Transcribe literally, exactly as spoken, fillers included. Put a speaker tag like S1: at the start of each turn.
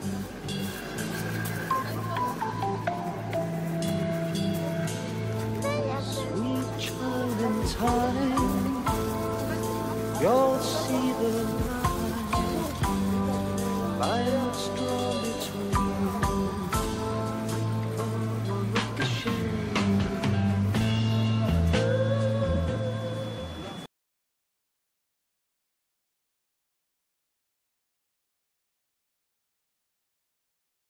S1: Sweet child in time, you'll see the light, light strong.